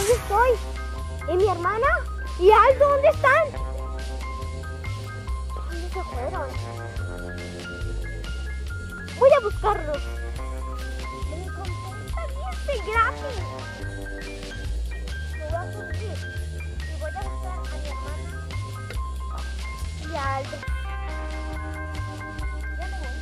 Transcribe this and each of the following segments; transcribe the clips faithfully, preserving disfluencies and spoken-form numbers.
¿Dónde estoy? ¿Y mi hermana? ¿Y Aldo? ¿Dónde están? ¿Dónde se fueron? Voy a buscarlos. Me encontré esta fiesta gratis. Me voy a subir y voy a buscar a mi hermana y a Aldo. Ya me voy.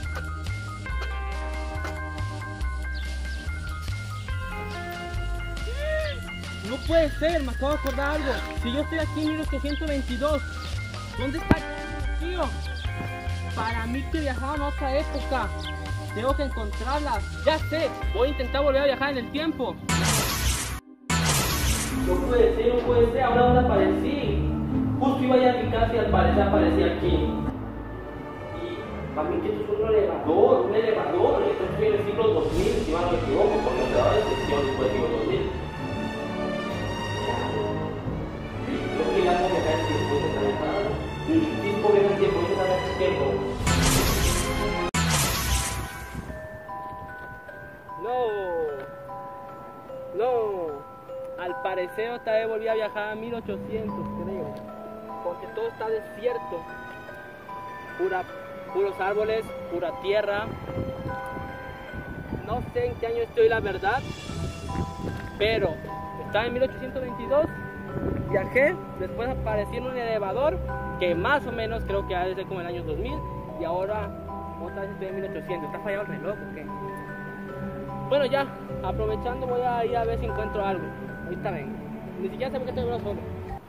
No puede ser, me acabo de acordar algo. Si yo estoy aquí en mil ochocientos veintidós, ¿dónde está el tío? Para mí que viajaban a otra época. Tengo que encontrarlas. Ya sé, voy a intentar volver a viajar en el tiempo. No puede ser, no puede ser. Ahora dónde aparecí. Justo iba a ir a mi casa y al parecer aparecí aquí. Y para mí que esto es un elevador, un elevador. Esto estoy en el siglo dos mil, si mal no me equivoco, porque no se daba descripción después del siglo dos mil. Creo que ya puedo viajar el tiempo, ¿no está viajado? Sí, puedo viajar el tiempo, ¿no está viajando el tiempo? No, no, al parecer otra vez volví a viajar a mil ochocientos, creo, porque todo está desierto, pura, puros árboles, pura tierra. No sé en qué año estoy, la verdad, pero estaba en mil ochocientos veintidós, viajé, después aparecí en un elevador que más o menos creo que ha de ser como el año dos mil, y ahora otra vez estoy en mil ochocientos. ¿Está fallado el reloj o qué? Bueno, ya, aprovechando voy a ir a ver si encuentro algo. Ahorita vengo. Ni siquiera sé por qué estoy hablando solo.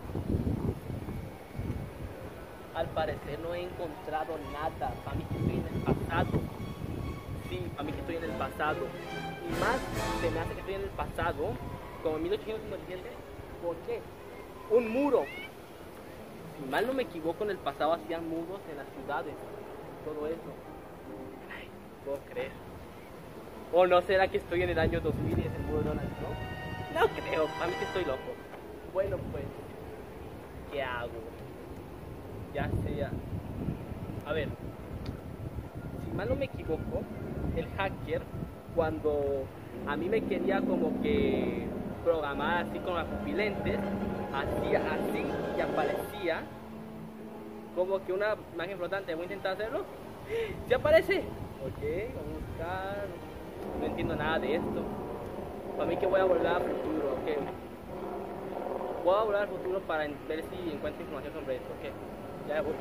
Al parecer no he encontrado nada. Para mí que estoy en el pasado. Sí, para mí que estoy en el pasado. Y más se me hace que estoy en el pasado, como en mil ochocientos cincuenta y siete. ¿Por qué? Un muro. Si mal no me equivoco, en el pasado hacían muros en las ciudades. Todo eso. Ay, no puedo creer. ¿O no será que estoy en el año dos mil y es el muro de Donald Trump? No creo, a mí que estoy loco. Bueno, pues, ¿qué hago? Ya sea. A ver, si mal no me equivoco, el hacker, cuando a mí me quería como que programar así con las pupilentes, hacía así y aparecía como que una imagen flotante. Voy a intentar hacerlo. ¿Sí aparece? Ok, vamos a buscar. No entiendo nada de esto. Para mí que voy a volver al futuro, ok. Voy a volver al futuro para ver si encuentro información sobre esto, ok. Ya voy.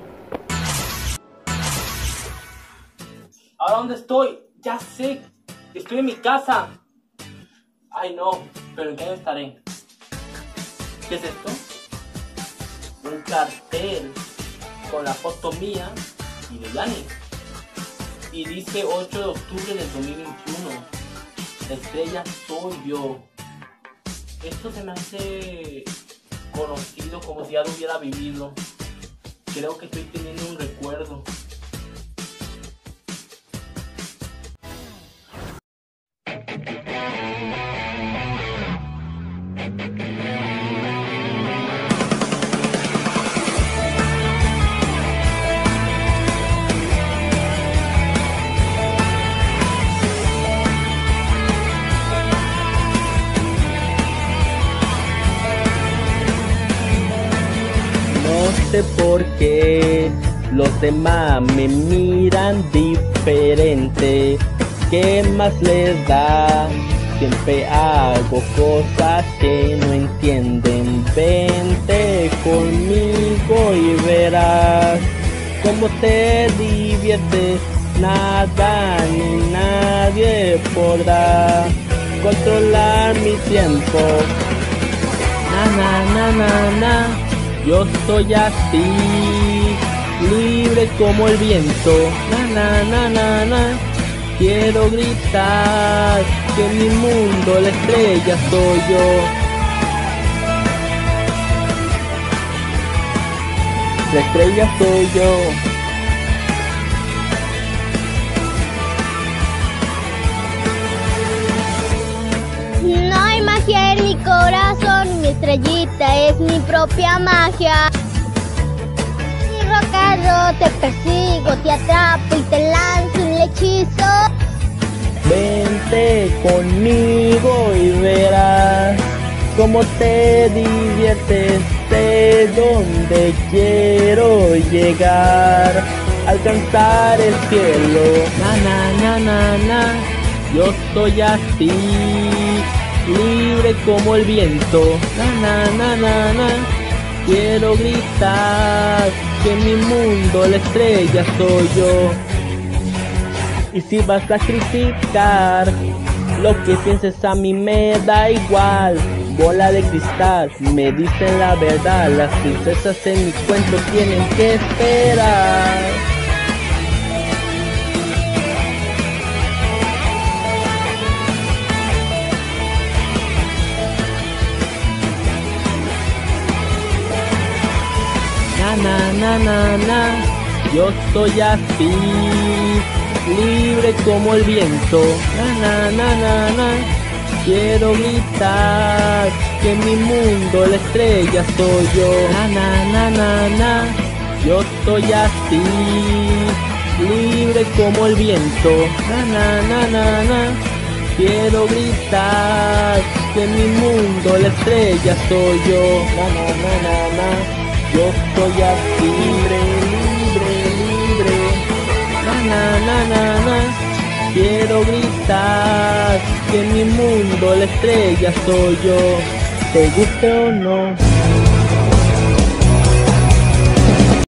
¿Ahora dónde estoy? Ya sé. Estoy en mi casa. Ay no, pero ¿en qué año estaré? ¿Qué es esto? Un cartel con la foto mía y de Yanni. Y dice ocho de octubre del dos mil veintiuno. La estrella soy yo. Esto se me hace conocido, como si ya lo hubiera vivido. Creo que estoy teniendo un recuerdo. Porque los demás me miran diferente. ¿Qué más les da? Siempre hago cosas que no entienden. Vente conmigo y verás cómo te diviertes. Nada ni nadie podrá controlar mi tiempo. Na na na na na. Yo soy así, libre como el viento, na na na na na. Quiero gritar que en mi mundo la estrella soy yo. La estrella soy yo. No hay magia en mi corazón, mi estrellita es mi propia magia. Mi rocarro te persigo, te atrapo y te lanzo un hechizo. Vente conmigo y verás cómo te diviertes, sé dónde quiero llegar, alcanzar el cielo. Na na na na na, yo soy así, libre como el viento. Na na na na na, quiero gritar que en mi mundo la estrella soy yo. Y si vas a criticar lo que pienses, a mí me da igual. Bola de cristal, me dicen la verdad, las princesas en mi cuento tienen que esperar. Na na na na na, yo soy así, libre como el viento. Na na na na na, quiero gritar que en mi mundo la estrella soy yo. Na na na na na, yo soy así, libre como el viento. Na na na na na, quiero gritar que en mi mundo la estrella soy yo. Na na na na na, yo soy así, libre, libre, libre. Na na na na na, quiero gritar que en mi mundo la estrella soy yo. ¿Te guste o no?